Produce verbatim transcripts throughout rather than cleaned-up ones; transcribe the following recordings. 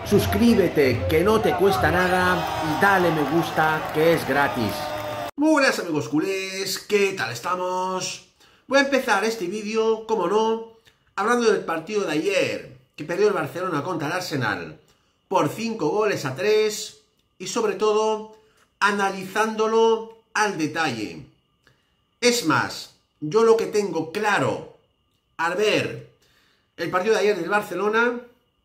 Suscríbete, que no te cuesta nada, y dale me gusta, que es gratis. Muy buenas amigos culés, ¿qué tal estamos? Voy a empezar este vídeo, como no, hablando del partido de ayer, que perdió el Barcelona contra el Arsenal por cinco goles a tres, y sobre todo, analizándolo al detalle. Es más, yo lo que tengo claro al ver el partido de ayer del Barcelona,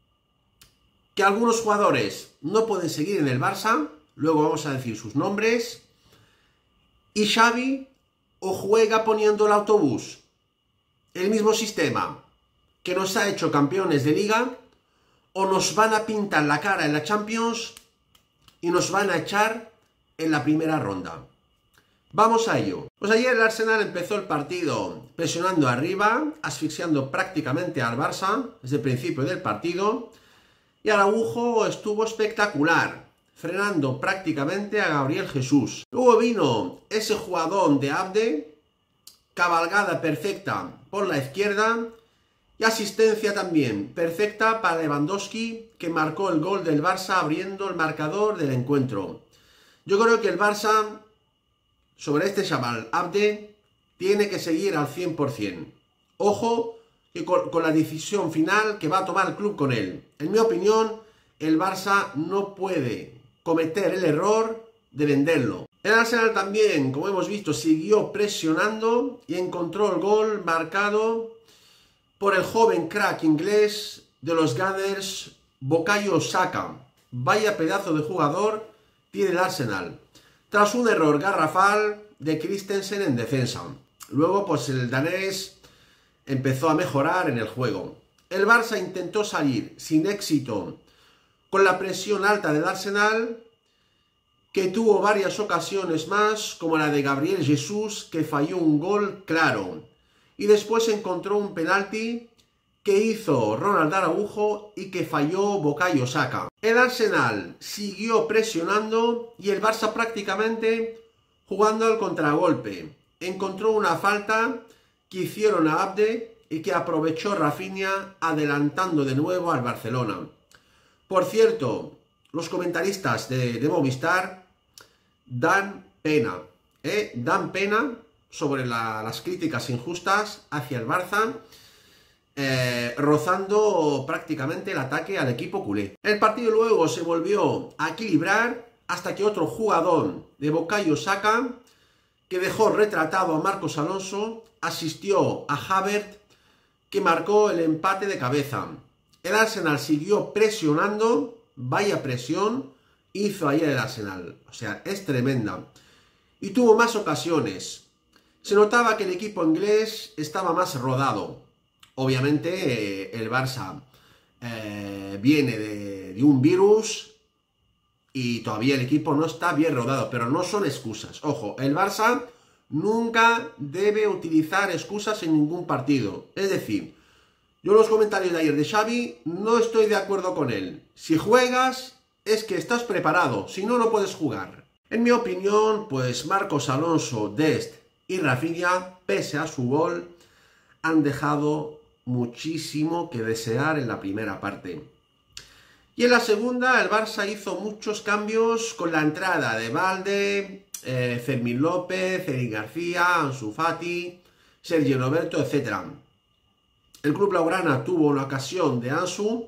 que algunos jugadores no pueden seguir en el Barça, luego vamos a decir sus nombres, y Xavi o juega poniendo el autobús, el mismo sistema que nos ha hecho campeones de liga, o nos van a pintar la cara en la Champions y nos van a echar en la primera ronda. Vamos a ello. Pues ayer el Arsenal empezó el partido presionando arriba, asfixiando prácticamente al Barça desde el principio del partido, y Araujo estuvo espectacular, frenando prácticamente a Gabriel Jesús. Luego vino ese jugador de Abde, cabalgada perfecta por la izquierda y asistencia también perfecta para Lewandowski, que marcó el gol del Barça abriendo el marcador del encuentro. Yo creo que el Barça, sobre este chaval Abde, tiene que seguir al cien por cien. Ojo que con, con la decisión final que va a tomar el club con él. En mi opinión, el Barça no puede cometer el error de venderlo. El Arsenal también, como hemos visto, siguió presionando y encontró el gol marcado por el joven crack inglés de los Gunners, Bukayo Saka. Vaya pedazo de jugador tiene el Arsenal, tras un error garrafal de Christensen en defensa. Luego, pues el danés empezó a mejorar en el juego. El Barça intentó salir sin éxito con la presión alta del Arsenal, que tuvo varias ocasiones más, como la de Gabriel Jesús, que falló un gol claro. Y después encontró un penalti que hizo Ronald Araujo y que falló Bukayo Saka. El Arsenal siguió presionando y el Barça prácticamente jugando al contragolpe. Encontró una falta que hicieron a Abde y que aprovechó Rafinha, adelantando de nuevo al Barcelona. Por cierto, los comentaristas de, de Movistar dan pena, ¿eh? dan pena sobre la, las críticas injustas hacia el Barça, eh, rozando prácticamente el ataque al equipo culé. El partido luego se volvió a equilibrar hasta que otro jugador de Bukayo Saka, que dejó retratado a Marcos Alonso, asistió a Havertz, que marcó el empate de cabeza. El Arsenal siguió presionando, vaya presión hizo ayer el Arsenal, o sea, es tremenda. Y tuvo más ocasiones. Se notaba que el equipo inglés estaba más rodado. Obviamente eh, el Barça eh, viene de, de un virus y todavía el equipo no está bien rodado, pero no son excusas. Ojo, el Barça nunca debe utilizar excusas en ningún partido. Es decir, yo los comentarios de ayer de Xavi no estoy de acuerdo con él. Si juegas es que estás preparado, si no, no puedes jugar. En mi opinión, pues Marcos Alonso, Dest y Rafinha, pese a su gol, han dejado muchísimo que desear en la primera parte. Y en la segunda, el Barça hizo muchos cambios con la entrada de Balde, eh, Fermín López, Eric García, Ansu Fati, Sergio Roberto, etcétera. El club blaugrana tuvo una ocasión de Ansu,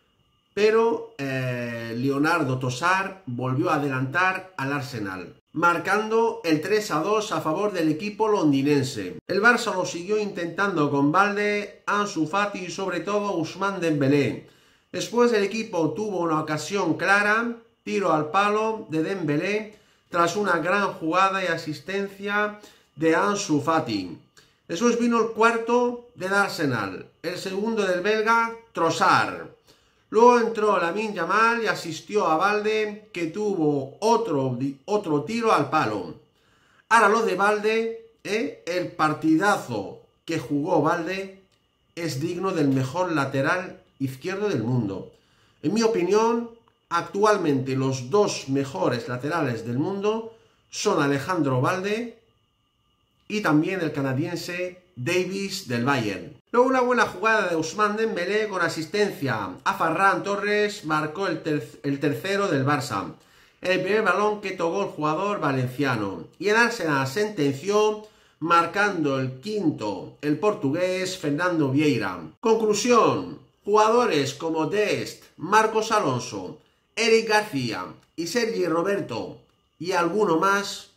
pero eh, Leonardo Trossard volvió a adelantar al Arsenal, marcando el tres a dos a favor del equipo londinense. El Barça lo siguió intentando con Balde, Ansu Fati y sobre todo Ousmane Dembélé. Después el equipo tuvo una ocasión clara, tiro al palo de Dembélé, tras una gran jugada y asistencia de Ansu Fati. Después vino el cuarto del Arsenal, el segundo del belga Trossard. Luego entró Lamine Yamal y asistió a Balde, que tuvo otro, otro tiro al palo. Ahora lo de Balde, ¿eh? el partidazo que jugó Balde es digno del mejor lateral izquierdo del mundo. En mi opinión, actualmente los dos mejores laterales del mundo son Alejandro Balde y también el canadiense Davis del Bayern. Luego una buena jugada de Ousmane Dembélé con asistencia a Ferran Torres marcó el, ter el tercero del Barça. El primer balón que tocó el jugador valenciano. Y el Arsenal sentenció marcando el quinto el portugués Fernando Vieira. Conclusión: jugadores como Dest, Marcos Alonso, Eric García y Sergi Roberto y alguno más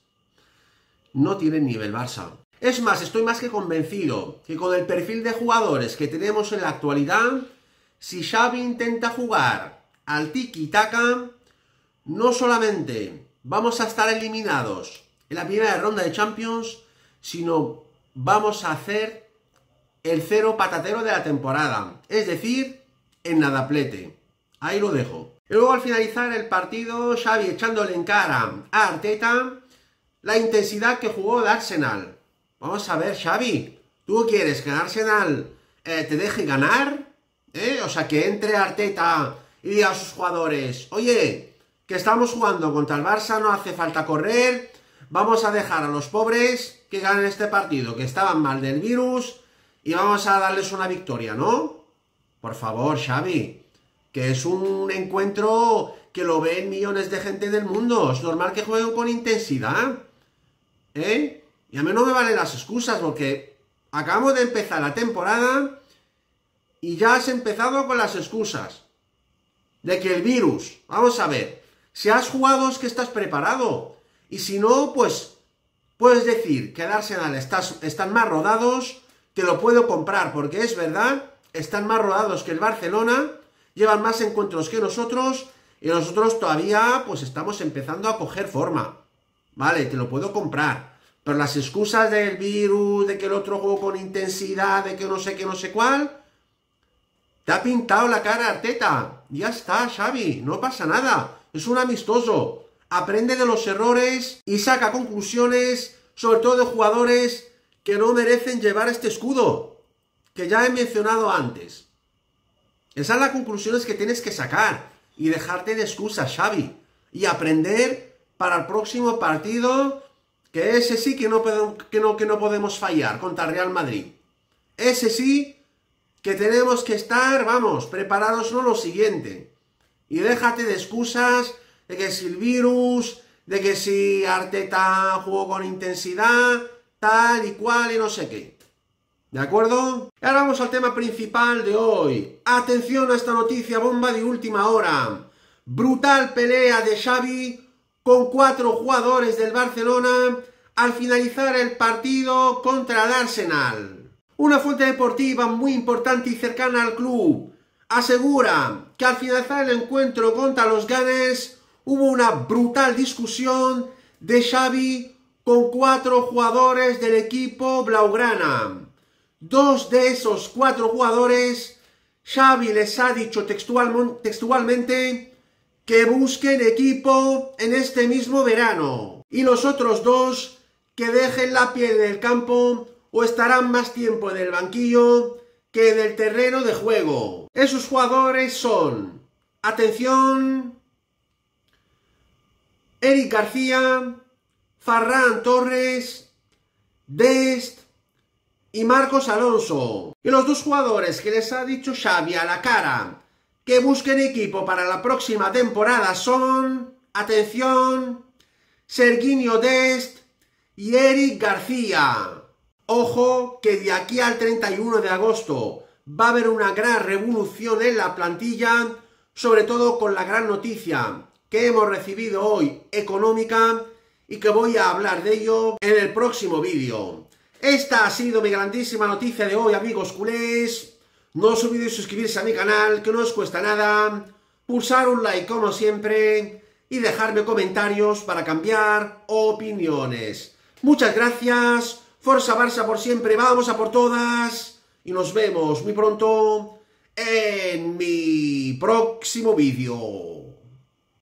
no tienen nivel Barça. Es más, estoy más que convencido que con el perfil de jugadores que tenemos en la actualidad, si Xavi intenta jugar al tiki-taka, no solamente vamos a estar eliminados en la primera ronda de Champions, sino vamos a hacer el cero patatero de la temporada. Es decir, en nadaplete. Ahí lo dejo. Y luego al finalizar el partido, Xavi echándole en cara a Arteta la intensidad que jugó el Arsenal. Vamos a ver, Xavi, ¿tú quieres que el Arsenal eh, te deje ganar? ¿Eh? O sea, que entre Arteta y diga a sus jugadores: oye, que estamos jugando contra el Barça, no hace falta correr, vamos a dejar a los pobres que ganen este partido, que estaban mal del virus, y vamos a darles una victoria, ¿no? Por favor, Xavi, que es un encuentro que lo ven millones de gente del mundo, es normal que jueguen con intensidad, ¿eh? Y a mí no me valen las excusas, porque acabamos de empezar la temporada y ya has empezado con las excusas de que el virus. Vamos a ver, si has jugado es que estás preparado, y si no, pues puedes decir que el Arsenal estás, están más rodados, te lo puedo comprar, porque es verdad, están más rodados que el Barcelona, llevan más encuentros que nosotros, y nosotros todavía pues estamos empezando a coger forma. Vale, te lo puedo comprar. Pero las excusas del virus, de que el otro jugó con intensidad, de que no sé qué, no sé cuál, te ha pintado la cara Arteta. Ya está, Xavi, no pasa nada. Es un amistoso. Aprende de los errores y saca conclusiones, sobre todo de jugadores que no merecen llevar este escudo, que ya he mencionado antes. Esas son las conclusiones que tienes que sacar y dejarte de excusas, Xavi, y aprender para el próximo partido, que ese sí que no, que no, que no podemos fallar contra el Real Madrid. Ese sí que tenemos que estar, vamos, preparados no lo siguiente. Y déjate de excusas de que si el virus, de que si Arteta jugó con intensidad, tal y cual y no sé qué. ¿De acuerdo? Y ahora vamos al tema principal de hoy. Atención a esta noticia bomba de última hora. Brutal pelea de Xavi con cuatro jugadores del Barcelona al finalizar el partido contra el Arsenal. Una fuente deportiva muy importante y cercana al club asegura que al finalizar el encuentro contra los Gunners hubo una brutal discusión de Xavi con cuatro jugadores del equipo blaugrana. Dos de esos cuatro jugadores, Xavi les ha dicho textual, textualmente que busquen equipo en este mismo verano. Y los otros dos que dejen la piel del campo o estarán más tiempo en el banquillo que en el terreno de juego. Esos jugadores son, atención, Eric García, Ferran Torres, Dest y Marcos Alonso. Y los dos jugadores que les ha dicho Xavi a la cara que busquen equipo para la próxima temporada son, atención, Serginho Dest y Eric García. Ojo que de aquí al treinta y uno de agosto va a haber una gran revolución en la plantilla, sobre todo con la gran noticia que hemos recibido hoy económica y que voy a hablar de ello en el próximo vídeo. Esta ha sido mi grandísima noticia de hoy, amigos culés. No os olvidéis suscribirse a mi canal, que no os cuesta nada, pulsar un like como siempre y dejarme comentarios para cambiar opiniones. Muchas gracias, Forza Barça por siempre, vamos a por todas y nos vemos muy pronto en mi próximo vídeo.